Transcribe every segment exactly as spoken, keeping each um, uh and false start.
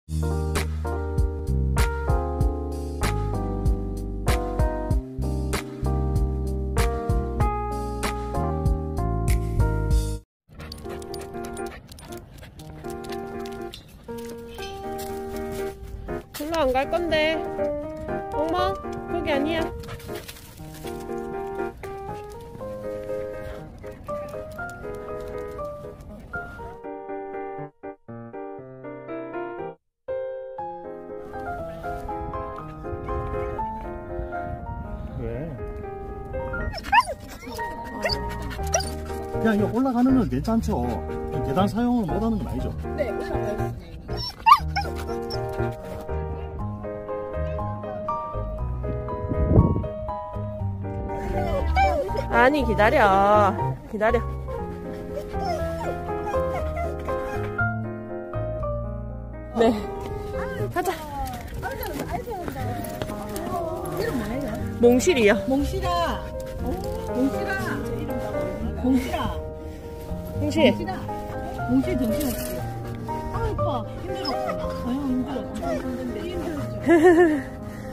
별로 안 갈 건데. 어머, 거기 아니야. 왜? 그냥 이거 올라가는 건 괜찮죠? 계단 사용을 못하는 건 아니죠? 네, 올라가요. 아니, 기다려. 기다려. 네. 가자. 몽실이요. 몽실아. 몽실아. 몽실아. 몽실. 몽실 정신없지. 아, 오빠 힘들었어. 아유, 힘들어. 힘든데 힘들었지.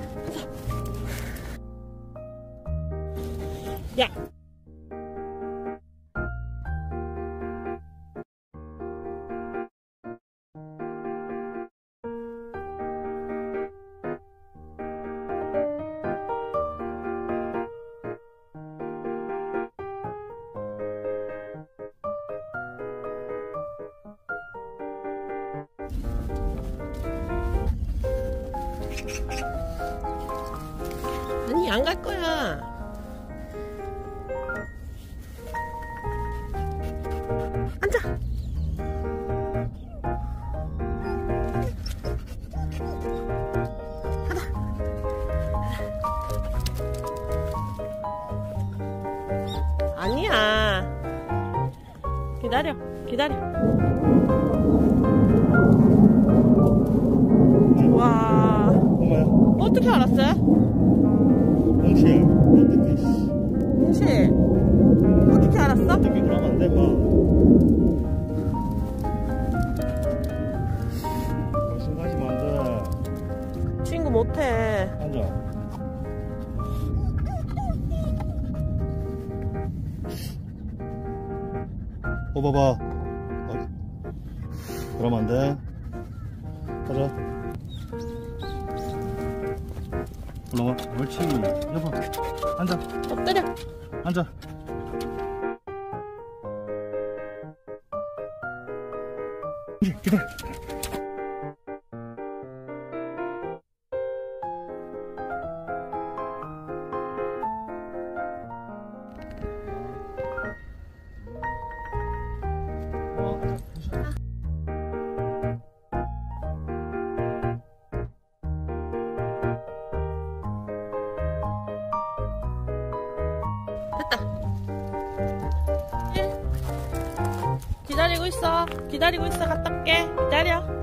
야. 아니, 안 갈 거야. 앉아. 가자. 아니야. 기다려. 기다려. 와. 엄마야? 어떻게 알았어요? 몽실 어떻게 씨 몽실 어떻게 알았어? 어떻게 그러면 안 돼, 마. 당신 가시면 안 돼. 친구 못해. 앉아. 어, 봐봐. 어. 그러면 안 돼. 가자. 올라와. 옳지. 여보. 앉아. 엎드려. 앉아. 기다려. 됐다. 기다리고 있어. 기다리고 있어. 갔다 올게. 기다려.